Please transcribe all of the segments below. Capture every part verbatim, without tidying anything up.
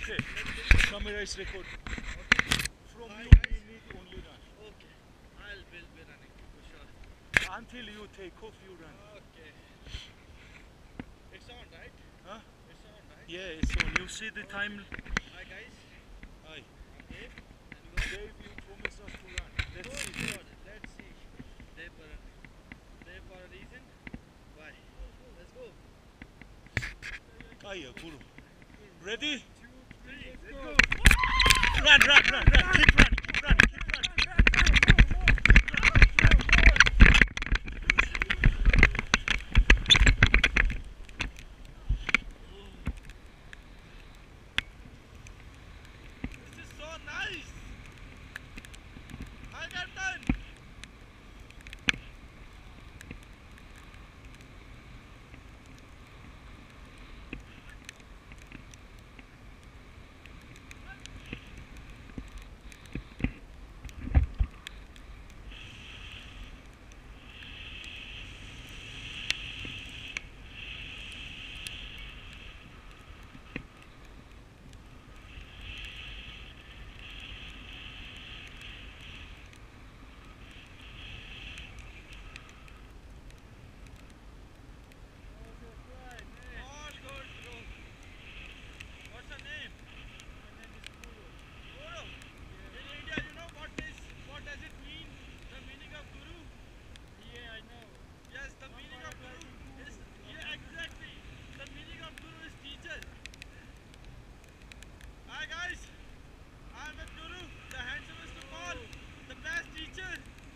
Okay. Summarize record. From Bye, you, guys. we need only run. Okay. I'll will be running for sure. Until you take off, you run. Okay. It's on, right? Huh? It's on, right? Yeah, it's on. You see the time? Hi guys. Aye. I'm Dave. And you are? Dave, you promised us to run. Let's For see. sure. Let's see. Dave for running. Dave for a reason. Why? Let's go. Aye, Guru. Ready? Three. Let's go. Run, run, run, run. Keep running, keep running, keep running. This is so nice. I got done. All good, bro. What's your name? My name is Guru. Guru. In India, you know what is what does it mean? The meaning of Guru? Yeah, I know. Yes, the meaning of Guru is yeah, exactly. The meaning of Guru is teacher. Hi guys, I'm with Guru, the handsomest of all, the best teacher.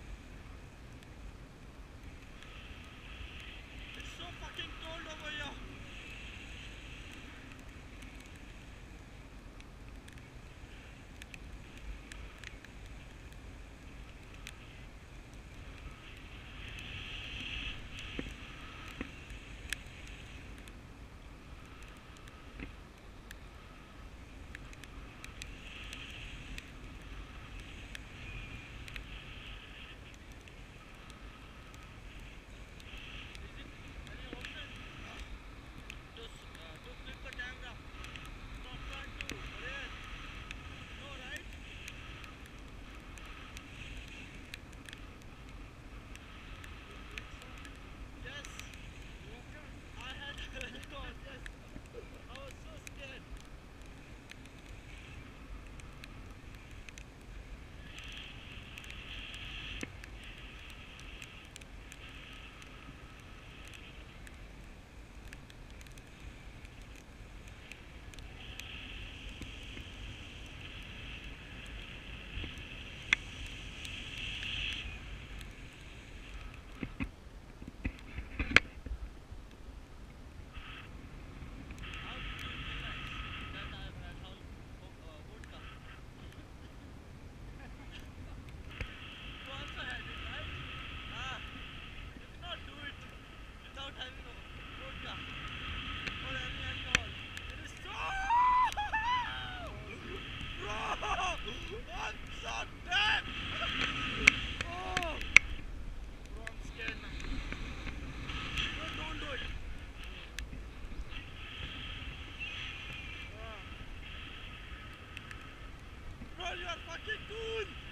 It's so fucking cold over here. Any option to, uh, to flip the camera from front to rear? No, right? Yes. I had a record, yes. I was so scared. How did you realize that I've had all uh, vodka? You also had it, right? Ah, you cannot do it without having a vodka or any alcohol. It is so. Bro! I'm so dead! Oh! Bro, I'm scared now. Bro, don't do it. Ah. Bro, you are fucking cool!